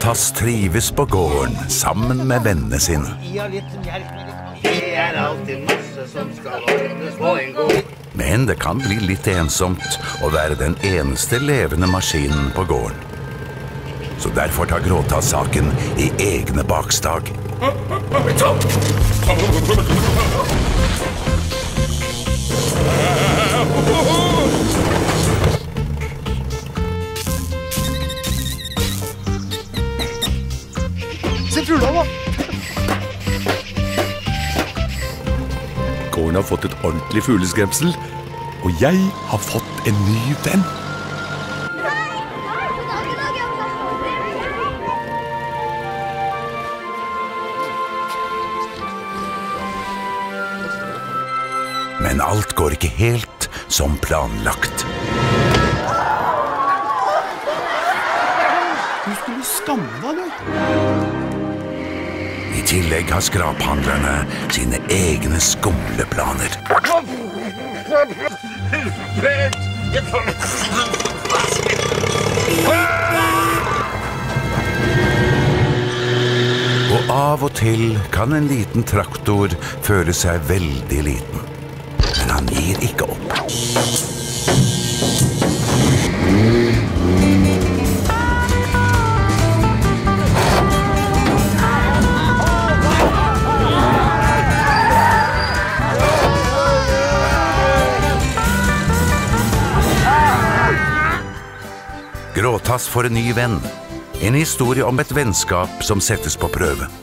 Gråtass trives på gården sammen med vennene sine. Men det kan bli litt ensomt å være den eneste levende maskinen på gården. Så derfor tar Gråtass saken i egne bakstag. Se fugla da! Gården har fått et ordentlig fugleskremsel, og jeg har fått en ny venn. Men alt går ikke helt som planlagt. Du skulle skamme deg, du. I tillegg har skraphandlerne sine egne skumleplaner. Og av og til kan en liten traktor føle seg veldig liten. Men han gir ikke opp. Gråtass får en ny venn. En historie om et vennskap som settes på prøve.